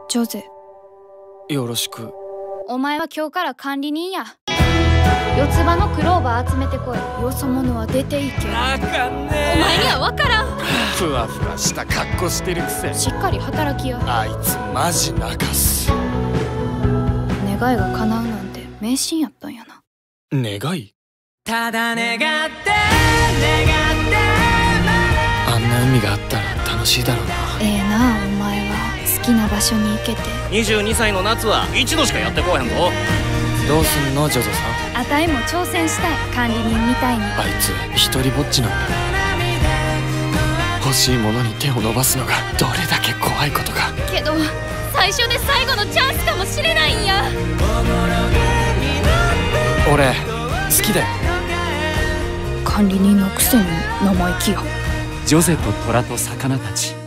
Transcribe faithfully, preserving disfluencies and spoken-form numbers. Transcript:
ジョゼ。 よろしく。 お前は今日から管理人や。四つ葉のクローバー集めてこい。よそ者は出ていけ。 あかんねお前には分からん。 ふわふわした格好してるくせ。 しっかり働きや。 あいつマジ泣かす。 願いが叶うなんて迷信やったんやな。 願い？ ただ願って願ってあんな海があったら楽しいだろうな。 ええなあ、お前は好きな場所に行けて。 にじゅうにさいの夏は一度しかやってこうへんぞ。 どうすんのジョジョさん。 あたいも挑戦したい、管理人みたいに。 あいつ一人ぼっちなんだ。欲しいものに手を伸ばすのがどれだけ怖いことか。 けど最初で最後のチャンスかもしれないんや。 俺好きだよ。 管理人のくせに生意気や。 ジョゼと虎と魚たち。